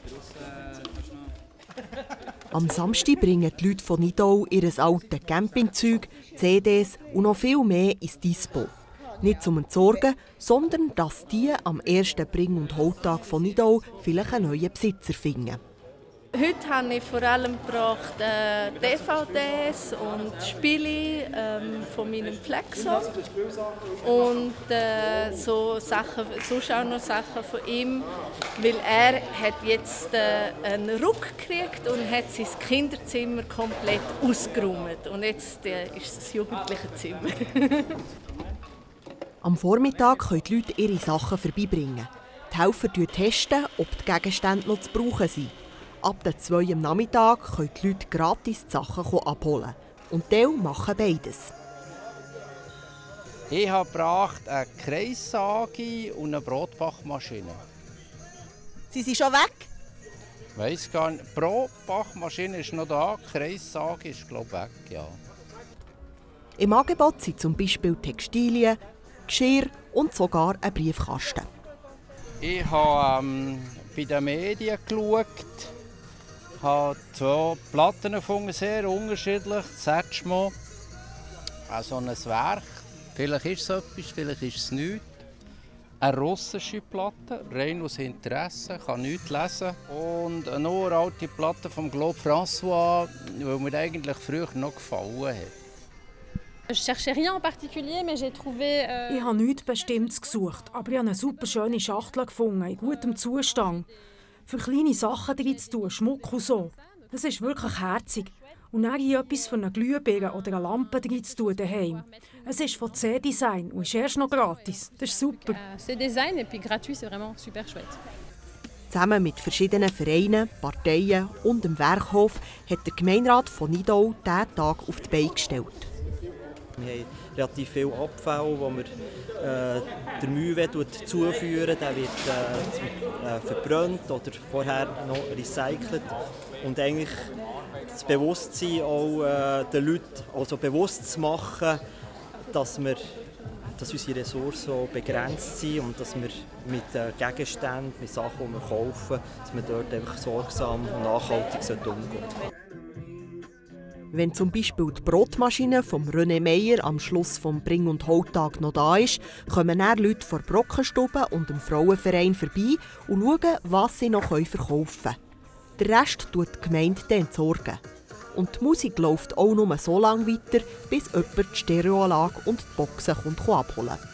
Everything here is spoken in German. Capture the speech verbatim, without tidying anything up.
Am Samstag bringen die Leute von Nidau ihr altes Campingzeug, C Ds und noch viel mehr ins Dispo. Nicht zum Entsorgen, sondern dass die am ersten Bring- und Holtag von Nidau vielleicht einen neuen Besitzer finden. Heute habe ich vor allem gebracht, äh, D V Ds und Spiele ähm, von meinem Flexo und äh, so Sachen, sonst auch noch Sachen von ihm, weil er hat jetzt äh, einen Ruck gekriegt und hat sein Kinderzimmer komplett ausgeräumt und jetzt äh, ist es das jugendliche Zimmer. Am Vormittag können die Leute ihre Sachen vorbeibringen. Die Helfer testen, ob die Gegenstände noch zu brauchen sind. Ab der zwei am Nachmittag können die Leute gratis die Sachen abholen. Und die machen beides. Ich habe gebracht eine Kreissage und eine Brotbachmaschine. Sie sind schon weg? Ich weiss gar nicht. Die Brotbachmaschine ist noch da, die Kreissage ist glaube ich weg, ja. Im Angebot sind zum Beispiel Textilien, Geschirr und sogar ein Briefkasten. Ich habe ähm, bei den Medien geschaut. Ich habe zwei Platten gefunden, sehr unterschiedlich. Setschmo, also ein Werk. Vielleicht ist es etwas, vielleicht ist es nichts. Eine russische Platte, rein aus Interesse, kann nichts lesen. Und eine uralte Platte vom Claude François, die mir eigentlich früher noch gefallen hat. Ich habe nichts Bestimmtes gesucht, aber ich habe eine super schöne Schachtel gefunden, in gutem Zustand. Für kleine Sachen drin zu tun, Schmuck und so. Das ist wirklich herzig. Und dann hier etwas für eine Glühbirne oder eine Lampe drin zu tun daheim. Es ist von C-Design und ist erst noch gratis. Das ist super. C-Design et puis gratuit, c'est vraiment super chouette. Zusammen mit verschiedenen Vereinen, Parteien und dem Werkhof hat der Gemeinderat von Nidau diesen Tag auf die Beine gestellt. Wir haben relativ viel Abfall, wo wir äh, der Mühe zuführen. Der wird äh, verbrannt oder vorher noch recycelt. Und eigentlich das Bewusstsein auch äh, den Leuten also bewusst zu machen, dass, wir, dass unsere Ressourcen so begrenzt sind und dass wir mit äh, Gegenständen, mit Sachen, die wir kaufen, dass wir dort einfach sorgsam und nachhaltig umgehen sollten. Wenn zum Beispiel die Brotmaschine von René Meyer am Schluss des Bring- und Holtag noch da ist, kommen dann Leute von Brockenstube und dem Frauenverein vorbei und schauen, was sie noch verkaufen können. Den Rest tut die Gemeinde dann entsorgen. Und die Musik läuft auch nur so lange weiter, bis jemand die Stereoanlage und die Boxen abholen kommt.